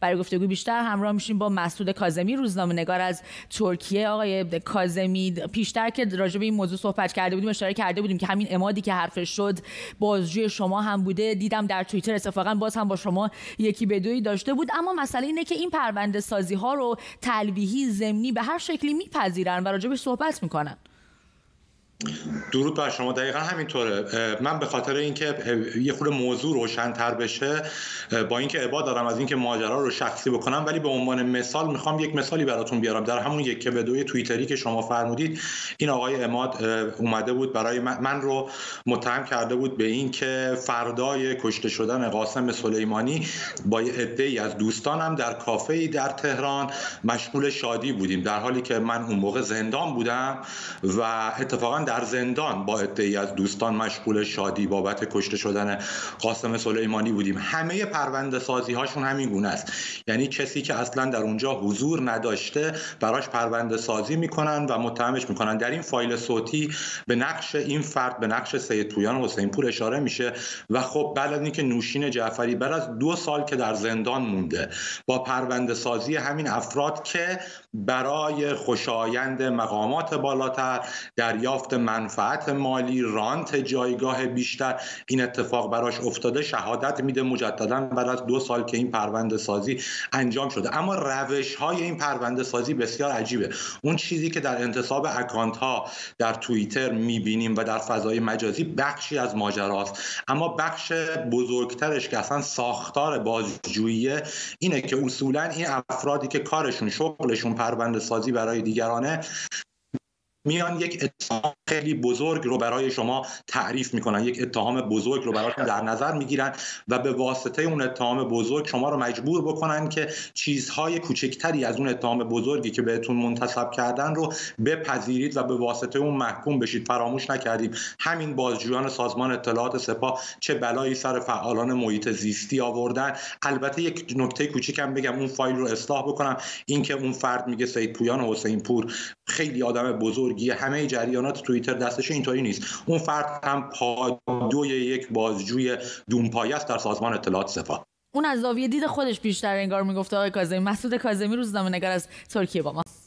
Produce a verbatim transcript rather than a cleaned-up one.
برای گفتگو بیشتر همراه میشیم با مسعود کاظمی، روزنامه‌نگار از ترکیه. آقای کاظمی، پیشتر که راجع به این موضوع صحبت کرده بودیم اشاره کرده بودیم که همین عمادی که حرفش شد بازجوی شما هم بوده. دیدم در توییتر اتفاقا باز هم با شما یکی به دویی داشته بود. اما مسئله اینه که این پرونده سازی ها رو تلویحی، ضمنی، به هر شکلی میپذیرن و راجعش صحبت میکنن. درود بر شما. دقیقا همینطوره. من به خاطر اینکه یه خورده موضوع روشن‌تر بشه، با اینکه عبا دارم از اینکه ماجرا رو شخصی بکنم، ولی به عنوان مثال میخوام یک مثالی براتون بیارم. در همون یک به دوی توییتری که شما فرمودید، این آقای عماد اومده بود برای من, من رو متهم کرده بود به این که فردای کشته شدن قاسم سلیمانی با عده‌ای از دوستانم در کافه‌ای در تهران مشغول شادی بودیم، در حالی که من اون موقع زندان بودم و اتفاقا در زندان با عده‌ای از دوستان مشغول شادی بابت کشته شدن قاسم سلیمانی بودیم. همه پرونده سازی هاشون همین گونه است، یعنی کسی که اصلا در اونجا حضور نداشته براش پرونده سازی میکنن و متهمش میکنن. در این فایل صوتی به نقش این فرد، به نقش سید پویان حسین پور اشاره میشه و خب بعد از اینکه نوشین جعفری بعد از دو سال که در زندان مونده با پرونده سازی همین افراد که برای خوشایند مقامات بالاتر، دریافت منفعت مالی، رانت جایگاه بیشتر، این اتفاق براش افتاده، شهادت میده مجددا بعد از دو سال که این پرونده سازی انجام شده. اما روش های این پرونده سازی بسیار عجیبه. اون چیزی که در انتصاب اکانت ها در توییتر میبینیم و در فضای مجازی بخشی از ماجراست، اما بخش بزرگترش که اصلا ساختار بازجوییه اینه که اصولا این افرادی که کارشون، شغلشون پرونده سازی برای دیگرانه، میان یک اتهام خیلی بزرگ رو برای شما تعریف میکنن، یک اتهام بزرگ رو براتون در نظر میگیرن و به واسطه اون اتهام بزرگ شما رو مجبور بکنن که چیزهای کوچکتری از اون اتهام بزرگی که بهتون منتسب کردن رو بپذیرید و به واسطه اون محکوم بشید. فراموش نکردیم همین بازجویان سازمان اطلاعات سپاه چه بلایی سر فعالان محیط زیستی آوردن. البته یک نکته کوچیکم بگم، اون فایل رو اصلاح بکنم، اینکه اون فرد میگه سید پویان حسین پور خیلی آدم بزرگیه، همه جریانات توییتر دستش، اینطوری نیست. اون فرد هم پادوی یک بازجوی دونپایه است در سازمان اطلاعات سپاه. اون از زاویه دید خودش بیشتر انگار میگفت. آقای کاظمی، مسعود کاظمی، روزنامه‌نگار از ترکیه با ما.